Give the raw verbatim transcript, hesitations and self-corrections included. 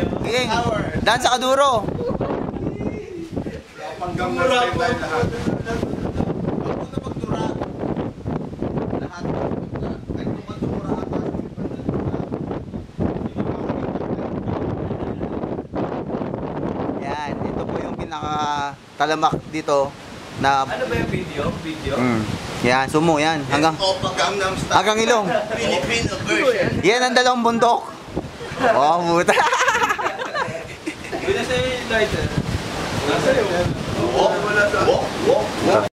King, daan sa Kaduro. Hanggang na tayo lahat. Huwag na magtura. Lahat. Kahit kung magtura ata. Yan, ito po yung pinaka-talamak dito na... Ano ba yung video? Video? Mm. Yan, sumo yan. Hanggang, Gangnam Style. hanggang ilong. Filipino version. Yan ang dalawang bundok. Oh, buta. Wala sa'yo yung lighter. Nasa yun. Walk, walk, walk.